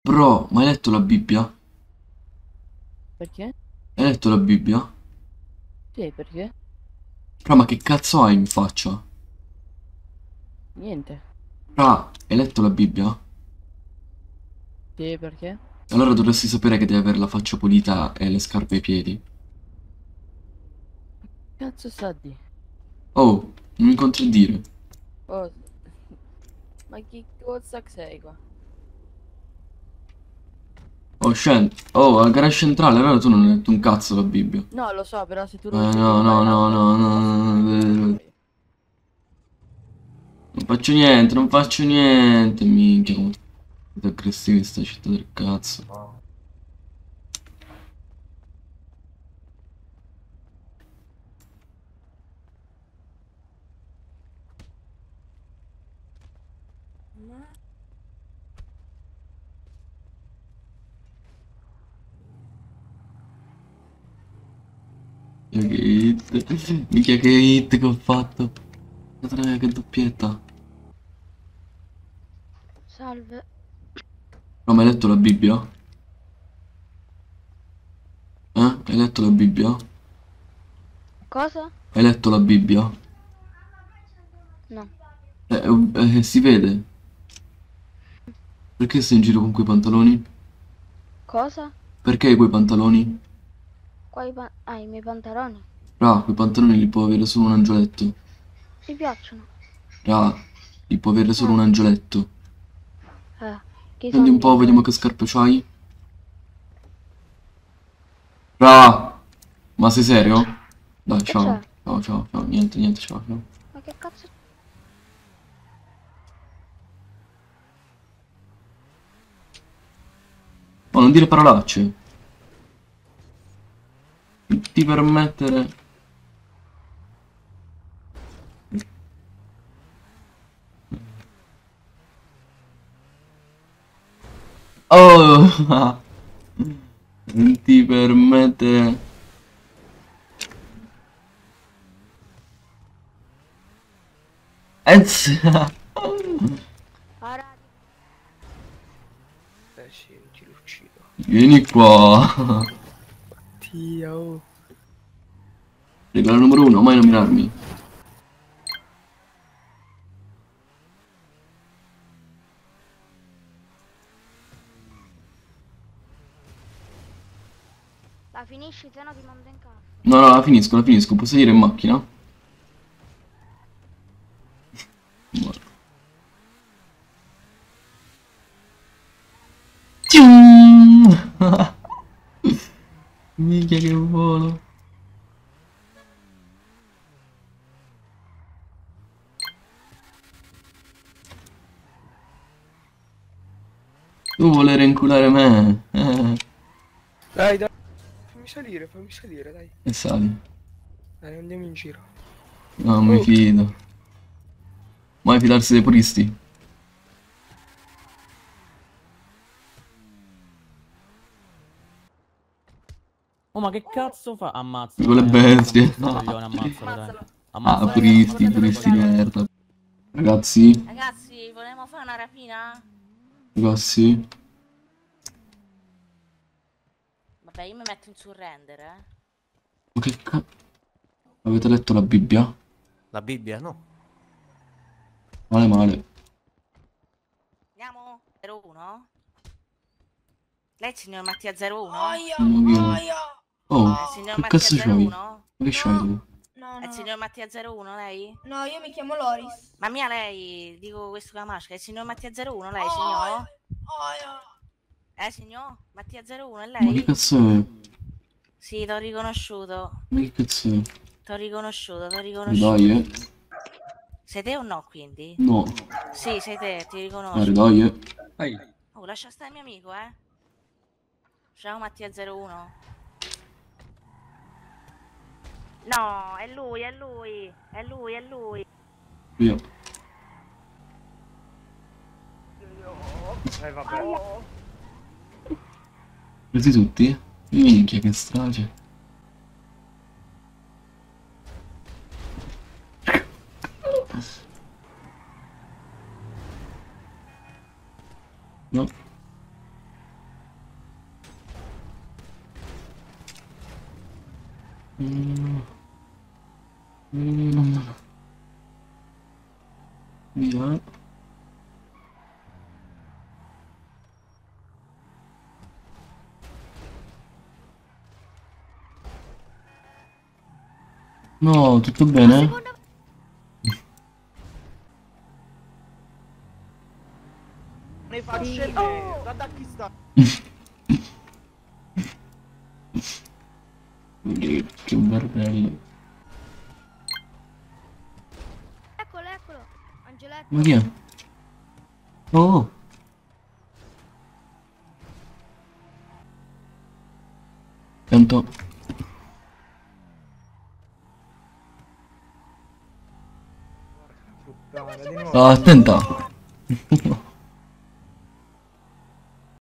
Bro, ma hai letto la Bibbia? Perché? Hai letto la Bibbia? Sì, perché? Bro, ma che cazzo hai in faccia? Niente. Bro, hai letto la Bibbia? Sì, perché? Allora dovresti sapere che devi avere la faccia pulita e le scarpe ai piedi. Cazzo sta di? Oh, non mi contraddire. Oh, ma chi cazzo che sei qua? Oh, scendi. Oh, al garage centrale, allora tu non hai letto un cazzo la Bibbia. No, lo so, però se tu non No, devi no, fare no, l'altro, no, no, posso non è farlo vero. io. Non faccio niente, non faccio niente, minchia. Siete aggressivi in sta città del cazzo. Minchia che hit. Minchia che hit che ho fatto. Guardate che doppietta. Salve. No, ma hai letto la Bibbia? Hai letto la Bibbia? Cosa? Hai letto la Bibbia? No. Si vede. Perché stai in giro con quei pantaloni? Cosa? Perché hai quei pantaloni? I miei pantaloni. Ra, quei pantaloni li può avere solo un angioletto. Mi piacciono. Ra, li può avere solo Eh, un angioletto. chi Prendi sono un gli po', vediamo che angioletti? scarpe c'hai. Ra, ma sei serio? Dai, Che ciao. c'è? Ciao, ciao, ciao. Niente, niente, ciao, ciao. Ma che cazzo? Oh, non dire parolacce. Ti permettere... Oh! Non ti permettere... Ora Sì, ti lo uccido. Vieni qua. Dio. Regola numero uno, mai nominarmi. la finisci, se no ti mando in casa. No, no, la finisco. Puoi salire in macchina? Tium! Minchia che volo. Tu volere inculare me. Dai. Fammi salire, dai. E sali. Dai, andiamo in giro. No, non mi fido. Mai fidarsi dei puristi. Oh, ma che cazzo fa? Ammazzalo, Dico le dai, ammazzalo. bestie. Sto coglione, ammazzalo, dai. Ah, Ammazzalo, dai, puristi, ammazzalo, sto puristi di coglione. merda. Ragazzi, Ragazzi, volevamo fare una rapina? ragazzi. Vabbè, io mi metto in surrender, eh. Ma che cazzo? Avete letto la Bibbia? La Bibbia, no. Male male. Andiamo? 01? Lei è il signor Mattia 01? Oh, Signor che Mattia cazzo c'hai? 01? Ma che c'hai tu? È il signor Mattia 01 lei? No, io mi chiamo Loris. Ma mia lei, dico questo con la maschera, è il signor Mattia 01 lei, signor? Signor? Mattia 01 è Ma che lei? cazzo è? Sì, t'ho riconosciuto. Ma che cazzo è? T'ho riconosciuto, t'ho Dai, riconosciuto. Sei te o no, quindi? No. Sì, sei te, ti riconosco. Dai. Oh, lascia stare il mio amico, eh. Ciao Mattia 01. No, è lui, è lui, è lui, è lui. Via. Vabbè. Presi tutti? Minchia, che strage. No. Mm. Mm. Via. No, tutto bene? Ne faccio me, guarda chi sta. Che bello. Eccolo, eccolo. Angeletto. Ma chi è? Oh. Tanto. Puttana, di nuovo. Sta attenta.